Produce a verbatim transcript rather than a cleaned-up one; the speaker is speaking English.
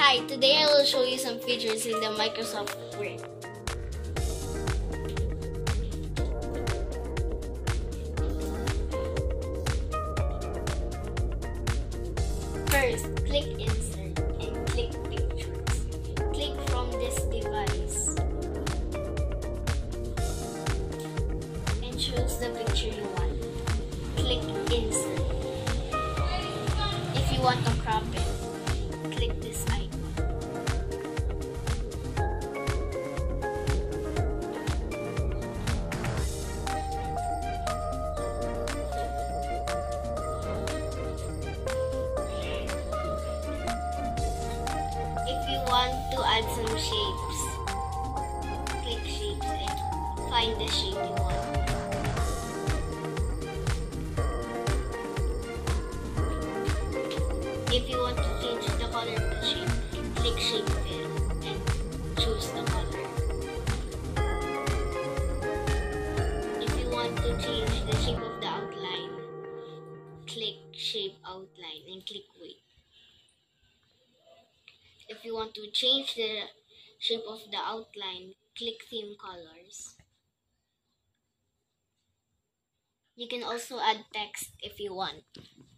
Hi, today I will show you some features in the Microsoft Word. First, click Insert and click Pictures. Click from this device and choose the picture you want. Click Insert. If you want to crop it, click this icon. If you want to add some shapes, click Shapes and find the shape you want. If you want to change the color of the shape, click Shape Fill and choose the color. If you want to change the shape of the outline, click Shape Outline and click Wait. If you want to change the shape of the outline, click Theme Colors. You can also add text if you want.